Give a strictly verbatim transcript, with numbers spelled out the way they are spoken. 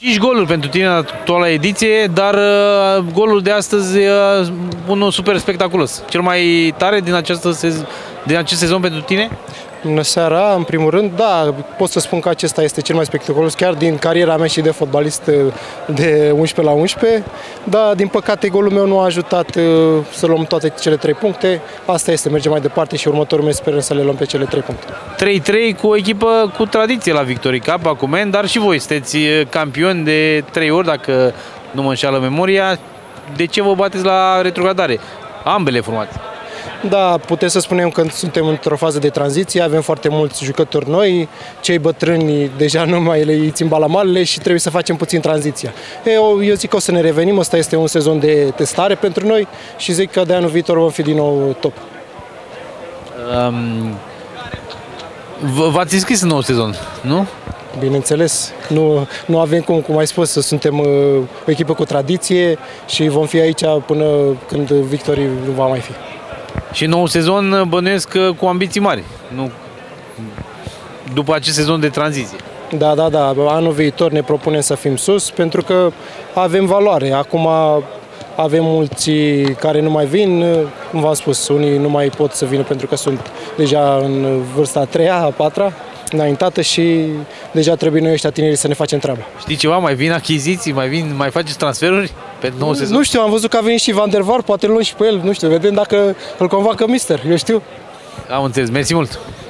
cinci goluri pentru tine în actuala ediție, dar uh, golul de astăzi uh, unul super spectaculos. Cel mai tare din, această sez din acest sezon pentru tine? Bună seara, în primul rând, da, pot să spun că acesta este cel mai spectaculos, chiar din cariera mea și de fotbalist de unsprezece la unsprezece, dar din păcate golul meu nu a ajutat să luăm toate cele trei puncte. Asta este, mergem mai departe și următorul mes sperăm să le luăm pe cele trei puncte. trei trei cu o echipă cu tradiție la Victory Cup, acum, dar și voi sunteți campioni de trei ori, dacă nu mă înșeală memoria. De ce vă bateți la retrogradare? Ambele formații. Da, putem să spunem că suntem într-o fază de tranziție, avem foarte mulți jucători noi, cei bătrâni deja nu mai le țin balamalele și trebuie să facem puțin tranziția. Eu, eu zic că o să ne revenim, ăsta este un sezon de testare pentru noi și zic că de anul viitor vom fi din nou top. Um, V-ați înscris în nou sezon, nu? Bineînțeles, nu, nu avem cum, cum ai spus, suntem o echipă cu tradiție și vom fi aici până când Victory nu va mai fi. Și nou sezon bănuiesc cu ambiții mari, nu după acest sezon de tranziție. Da, da, da. Anul viitor ne propunem să fim sus pentru că avem valoare. Acum avem mulți care nu mai vin, cum v-am spus, unii nu mai pot să vină pentru că sunt deja în vârsta a treia, a patra, înaintată și deja trebuie noi ăștia tinerii să ne facem treaba. Știi ceva? Mai vin achiziții? Mai vin, mai faceți transferuri pentru nou sezon? Nu știu, am văzut că a venit și Van der Vaart, poate îl luăm și pe el, nu știu, vedem dacă îl convoacă mister, eu știu. Am înțeles, mersi mult!